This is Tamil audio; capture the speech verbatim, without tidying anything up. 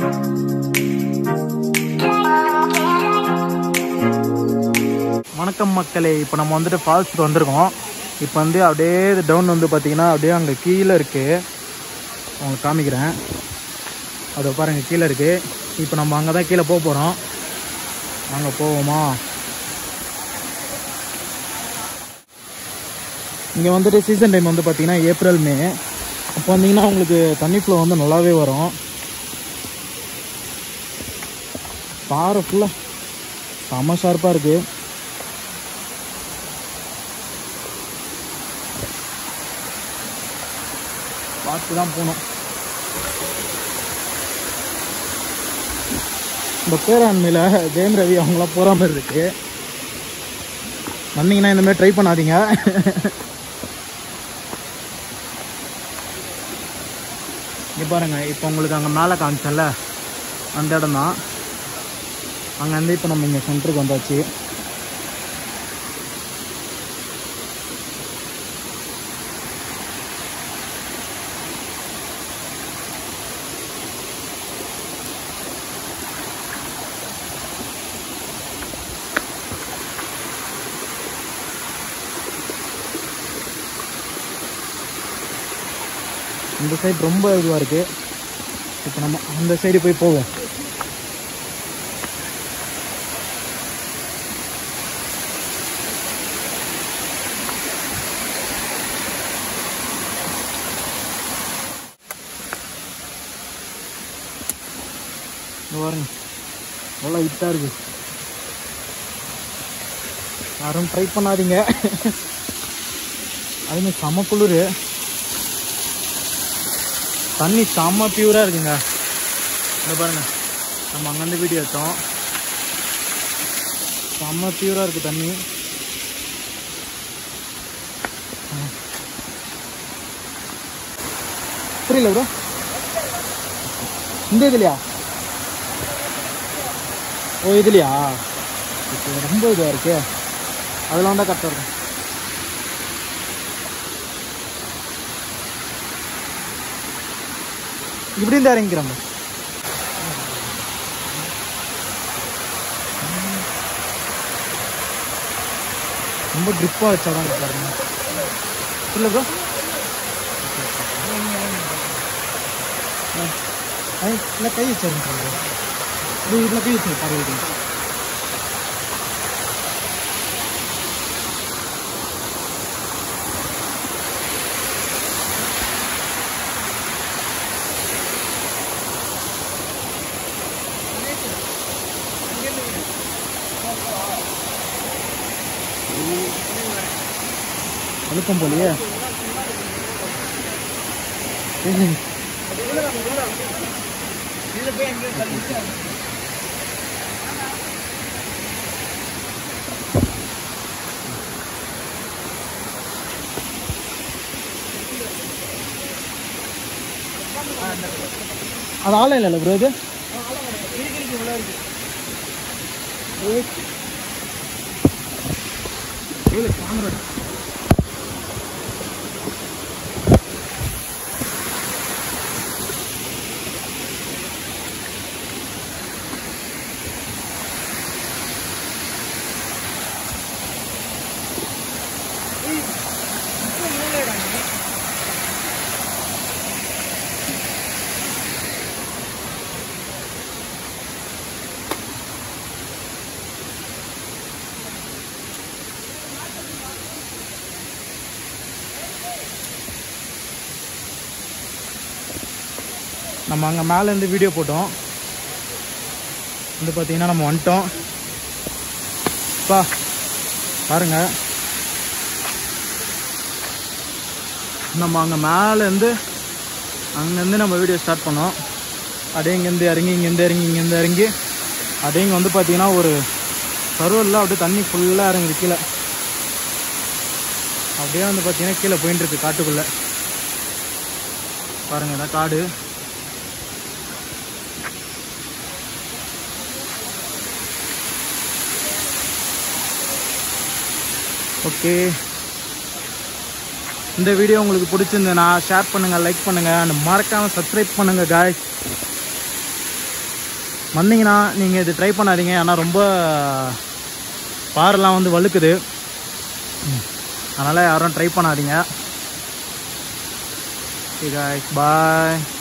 வணக்கம் மக்களே, இப்போ நம்ம வந்துட்டு ஃபால்ஸுக்கு வந்திருக்கோம். இப்போ வந்து அப்படியே டவுன் வந்து பார்த்தீங்கன்னா அப்படியே அங்கே கீழே இருக்குது. உங்களுக்கு காமிக்கிறேன், அதை பாருங்கள் கீழே இருக்குது. இப்போ நம்ம அங்கே தான் கீழே போக போகிறோம். அங்கே போவோமா? இங்கே வந்துட்டு சீசன் டைம் வந்து பார்த்தீங்கன்னா ஏப்ரல் மே. அப்போ வந்தீங்கன்னா உங்களுக்கு தண்ணி ஃப்ளோ வந்து நல்லாவே வரும். பாறை ஃபுல்லாக செம்ம ஷார்ப்பாக இருக்குது. பார்த்து தான் போகணும். இந்த பேராண்மையில் ஜெயம் ரவி அவங்களாம் போகிற மாதிரி இருக்குது. வந்தீங்கன்னா இந்தமாதிரி ட்ரை பண்ணாதீங்க. இங்கே பாருங்கள், இப்போ உங்களுக்கு அங்கே மேலே காமிச்சல அந்த இடம் தான். அங்கேருந்து இப்போ நம்ம இங்கே சென்டருக்கு வந்தாச்சு. இந்த சைடு ரொம்ப இதுவாக இருக்குது. இப்போ நம்ம அந்த சைடு போய் போவோம். பாருங்க, நல்லா ஹிட்டாக இருக்குது. யாரும் ட்ரை பண்ணாதீங்க. அதுமே செம்ம குளிர். தண்ணி செம்ம பியூராக இருக்குங்க. இந்த பாருங்கள், நம்ம அங்கேருந்து வீடியோ எடுத்தோம். செம்ம பியூராக இருக்குது தண்ணி. புரியல ப்ரோ, இந்த இதுலையா? ஓ இதுலையா? இப்போ ரொம்ப இதுவாக இருக்கு. அதெல்லாம் வந்தால் கரெக்டாக இருக்கும். இப்படி இருந்தா இறங்கிக்கிறோம். ரொம்ப ட்ரிப்பாக வச்சாதான் பாருங்க. இல்லை ப்ரோ, இல்லை கை வச்சாருங்க. இதில் கை வச்சு பாருங்க. அழுத்தம் போலியே. அது ஆளே இல்லை ப்ரோ. இது கேமரா நம்ம அங்கே மேலேருந்து வீடியோ போட்டோம். வந்து பார்த்தீங்கன்னா நம்ம வந்துட்டோம். பா பாருங்க, நம்ம அங்கே மேலேருந்து அங்கேருந்து நம்ம வீடியோ ஸ்டார்ட் பண்ணோம். அப்படியே இங்கேருந்து இறங்கி இங்கேருந்து இறங்கி இங்கேருந்து இறங்கி அப்படியே இங்கே வந்து பார்த்தீங்கன்னா ஒரு சர்வரில் அப்படியே தண்ணி ஃபுல்லாக இறங்குது கீழே. அப்படியே வந்து பார்த்தீங்கன்னா கீழே போயிட்டு இருக்கு காட்டுக்குள்ளே. பாருங்கள், இதான் காடு. ஓகே, இந்த வீடியோ உங்களுக்கு பிடிச்சிருந்ததுன்னா ஷேர் பண்ணுங்கள், லைக் பண்ணுங்கள், அண்ட் மறக்காமல் சப்ஸ்கிரைப் பண்ணுங்கள் காய்ஸ். வந்தீங்கன்னா நீங்கள் இது ட்ரை பண்ணாதீங்க. ஆனால் ரொம்ப பாறைலாம் வந்து வழுக்குது, அதனால் யாரும் ட்ரை பண்ணாதீங்க. ஓகே காய்ஸ், பாய்.